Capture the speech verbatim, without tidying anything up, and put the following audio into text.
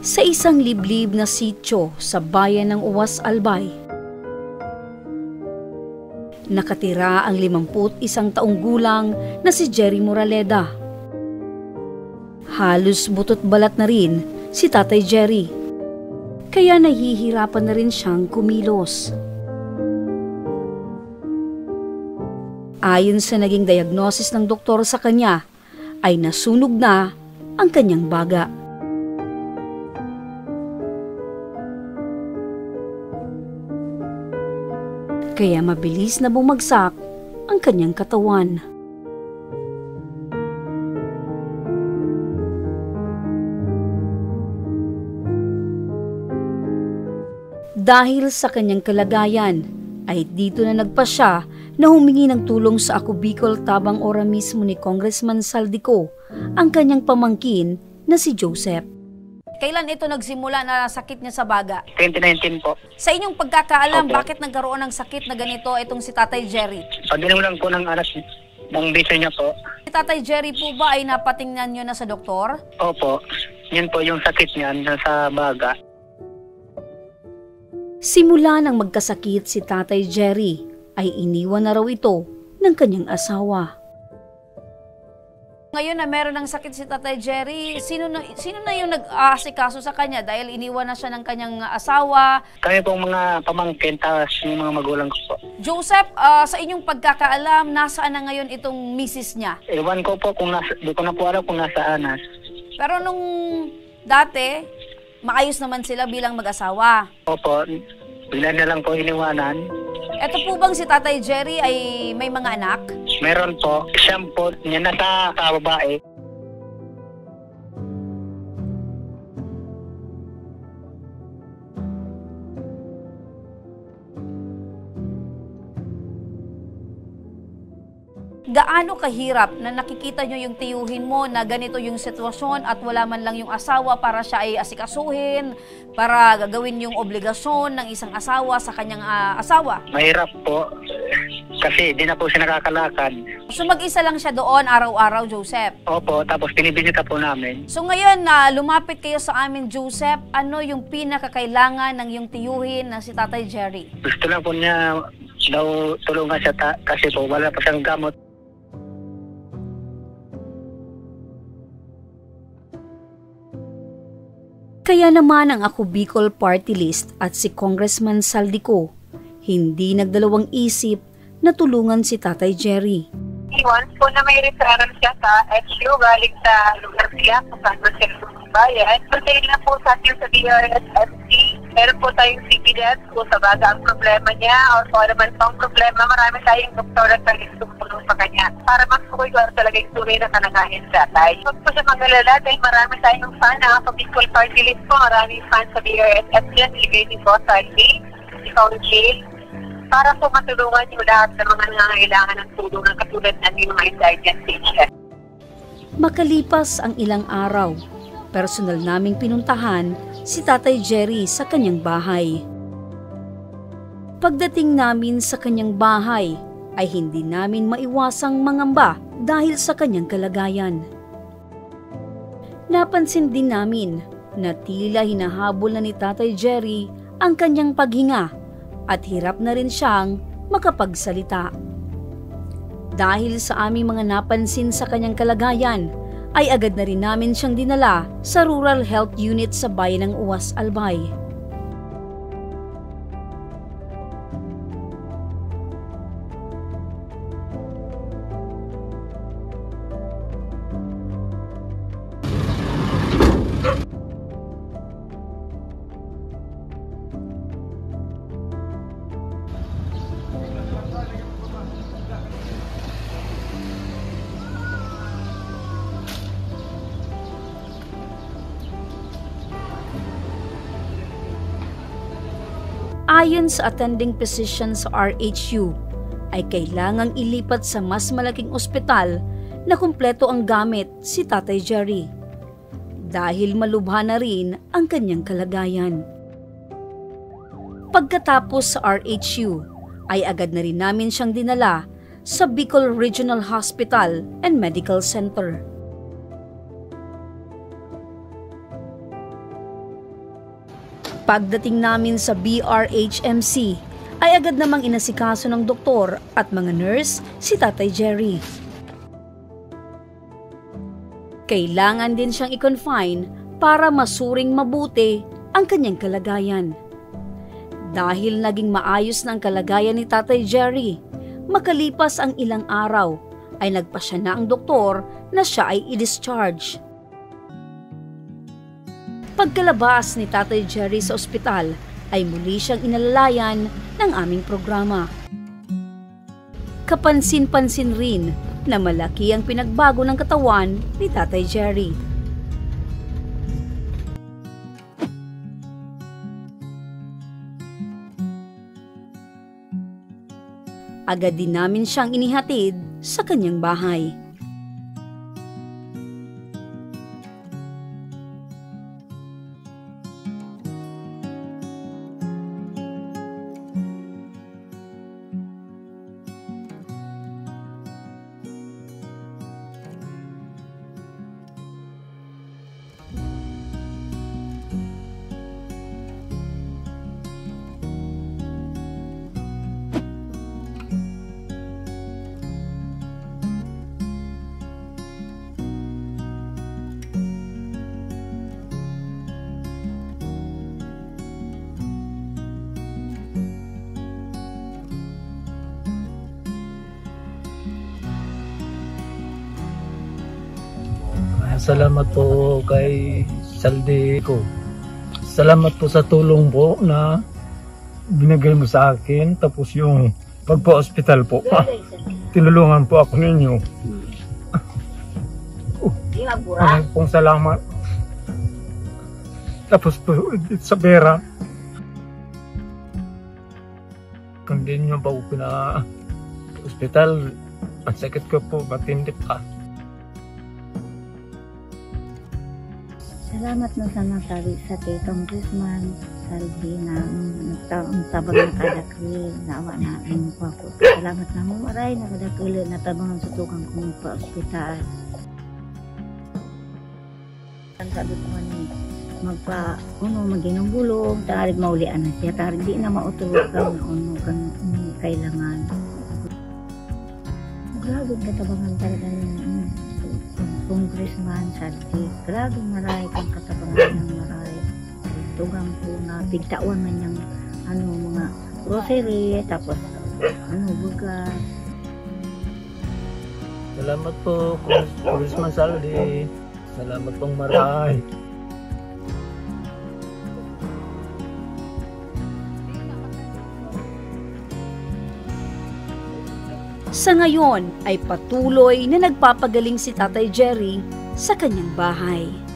Sa isang liblib na sityo sa bayan ng Uwas Albay, nakatira ang limamput isang taong gulang na si Jerry Moraleda. Halos butot balat na rin si Tatay Jerry, kaya nahihirapan na rin siyang kumilos. Ayon sa naging diagnosis ng doktor sa kanya, ay nasunog na ang kanyang baga. Kaya mabilis na bumagsak ang kanyang katawan. Dahil sa kanyang kalagayan, ay dito na nagpasya na humingi ng tulong sa Ako Bicol tabang ora mismo ni Congressman Saldico, ang kanyang pamangkin na si Joseph. Kailan ito nagsimula na sakit niya sa baga? twenty nineteen po. Sa inyong pagkakaalam, Opo. bakit nagkaroon ng sakit na ganito itong si Tatay Jerry? Pag-inom lang po ng anak ng biso niya po. Si Tatay Jerry po ba ay napatingnan niyo na sa doktor? Opo. Yan po yung sakit niya sa baga. Simula nang magkasakit si Tatay Jerry, ay iniwan na raw ito ng kanyang asawa. Ngayon na meron ng sakit si Tatay Jerry, sino na, sino na yung nag-aasikaso sa kanya dahil iniwan na siya ng kanyang asawa? Kami pong mga pamangkin, tapos yung mga magulang ko po. Joseph, ah, sa inyong pagkakaalam, nasaan na ngayon itong misis niya? Ewan ko po kung nasa, di ko na po alam kung nasaan na. Pero nung dati, maayos naman sila bilang mag-asawa. Opo, bila na lang po iniwanan. Ito po bang si Tatay Jerry ay may mga anak? Meron po, siyam po, niya nasa kababae. Gaano kahirap na nakikita nyo yung tiyuhin mo na ganito yung sitwasyon at wala man lang yung asawa para siya ay asikasuhin, para gagawin yung obligasyon ng isang asawa sa kanyang uh, asawa? Mahirap po, kasi di na po siya nakakalakad. So mag-isa lang siya doon araw-araw, Joseph? Opo, tapos binibisita po namin. So ngayon na uh, lumapit kayo sa amin, Joseph, ano yung pinakakailangan ng yung tiyuhin na si Tatay Jerry? Gusto lang po niya daw tulungan siya ta- kasi po wala pa siyang gamot. Kaya naman ang Ako Bicol Party List at si Congressman Saldico, hindi nagdalawang isip na tulungan si Tatay Jerry. Once po na may referral siya sa H U galing sa lugar siya kung saan ba siya bayan. Pertain na po sa atin sa D R S F C. Meron po tayong C P D S kung sa baga ang problema niya or kung ano man pang problema. Marami tayong doktor at tayong tumulong sa kanya para mas kukuha talaga yung tunay na kanagahin sa tatay. Huwag po siya magalala dahil marami tayong fan na Ako Bicol Party List po. Maraming fan sa D R S F C yan. Iligay ni Boss Aldi, ikaw Jill, para po matulungan yung lahat ng mga nangangailangan ng tulong ng katulad ng yung mga indigestion. Makalipas ang ilang araw, personal naming pinuntahan si Tatay Jerry sa kanyang bahay. Pagdating namin sa kanyang bahay, ay hindi namin maiwasang mangamba dahil sa kanyang kalagayan. Napansin din namin na tila hinahabol na ni Tatay Jerry ang kanyang paghinga at hirap na rin siyang makapagsalita. Dahil sa aming mga napansin sa kanyang kalagayan, ay agad na rin namin siyang dinala sa Rural Health Unit sa bayan ng Uwas Albay. Ayon sa attending physician sa R H U, ay kailangang ilipat sa mas malaking ospital na kumpleto ang gamit si Tatay Jerry dahil malubha na rin ang kanyang kalagayan. Pagkatapos sa R H U, ay agad na rin namin siyang dinala sa Bicol Regional Hospital and Medical Center. Pagdating namin sa B R H M C, ay agad namang inasikaso ng doktor at mga nurse si Tatay Jerry. Kailangan din siyang i-confine para masuring mabuti ang kanyang kalagayan. Dahil naging maayos na ang kalagayan ni Tatay Jerry, makalipas ang ilang araw ay nagpasya na ang doktor na siya ay i-discharge. Pagkalabas ni Tatay Jerry sa ospital ay muli siyang inalalayan ng aming programa. Kapansin-pansin rin na malaki ang pinagbago ng katawan ni Tatay Jerry. Agad din namin siyang inihatid sa kanyang bahay. Salamat po kay Saldi ko. Salamat po sa tulong po na binigay mo sa akin. Tapos yung pagpa-hospital po, ah, tinulungan po ako ninyo. Maraming pong salamat. Tapos po sa Vera, kung di nyo pa po pina-hospital, ang sakit ko po, matindi pa. Salamat na sa nasabi sa kay Congressman Saldi na nagtaong tabang na kadakil na awa na rin po ako. Salamat na mo maray na kadakil na tabang sa tukang kong pa-hospital. Ang sabi ko ni magpa uno maginong bulong tarig maulian na siya tarig di na mautulog kang uno kang um, kailangan. Grabe katabangan talaga ng Congressman Saldi. Grabe maray kang katabangan ng maray. Tugang po na pigtawan man yung ano, mga grocery, tapos ano, bugas. Salamat po, Congressman Saldi. Salamat pong maray. Sa ngayon ay patuloy na nagpapagaling si Tatay Jerry sa kanyang bahay.